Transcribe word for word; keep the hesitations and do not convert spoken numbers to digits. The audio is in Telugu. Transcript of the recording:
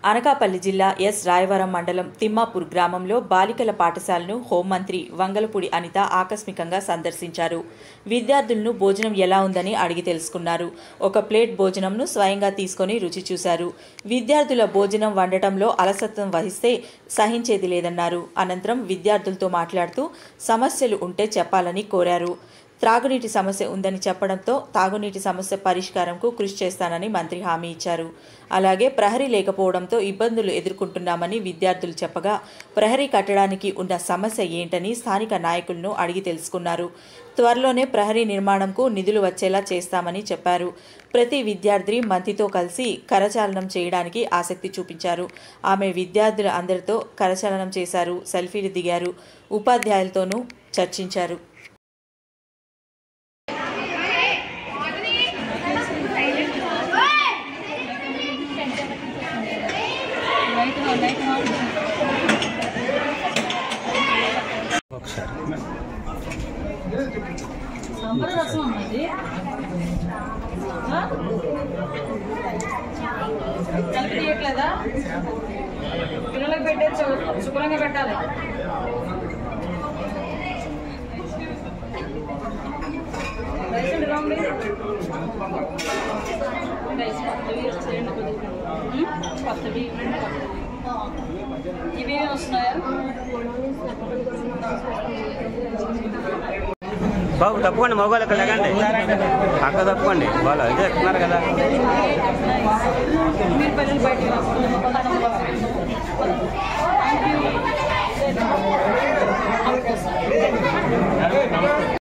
అనకాపల్లి జిల్లా ఎస్ రాయవరం మండలం తిమ్మాపూర్ గ్రామంలో బాలికల పాఠశాలను హోంమంత్రి వంగలపూడి అనిత ఆకస్మికంగా సందర్శించారు. విద్యార్థులను భోజనం ఎలా ఉందని అడిగి తెలుసుకున్నారు. ఒక ప్లేట్ భోజనంను స్వయంగా తీసుకొని రుచి చూశారు. విద్యార్థుల భోజనం వండటంలో అలసత్వం వహిస్తే సహించేది లేదన్నారు. అనంతరం విద్యార్థులతో మాట్లాడుతూ సమస్యలు ఉంటే చెప్పాలని కోరారు. త్రాగునీటి సమస్య ఉందని చెప్పడంతో తాగునీటి సమస్య పరిష్కారంకు కృషి చేస్తానని మంత్రి హామీ ఇచ్చారు. అలాగే ప్రహరీ లేకపోవడంతో ఇబ్బందులు ఎదుర్కొంటున్నామని విద్యార్థులు చెప్పగా ప్రహరీ కట్టడానికి ఉన్న సమస్య ఏంటని స్థానిక నాయకులను అడిగి తెలుసుకున్నారు. త్వరలోనే ప్రహరీ నిర్మాణంకు నిధులు వచ్చేలా చేస్తామని చెప్పారు. ప్రతి విద్యార్థి మంత్రితో కలిసి కరచాలనం చేయడానికి ఆసక్తి చూపించారు. ఆమె విద్యార్థుల అందరితో కరచాలనం చేశారు, సెల్ఫీలు దిగారు. ఉపాధ్యాయులతోనూ చర్చించారు. సాంబార్ రసం ఉన్నది కలిపి తీయట్లేదా? పిల్లలకు పెట్టే శుభ్రంగా పెట్టాలి. రైస్ అండి రాండి రైస్ కొత్తవి చేయండి, కొత్తవి ఇవేమి వస్తున్నాయా? బాబు తప్పకుండా మొబైల్ అక్కడ లేకండి, అక్క తప్పకండి. వాళ్ళు అయితే ఎక్కుతున్నారు కదా. మీరు పిల్లలు బయట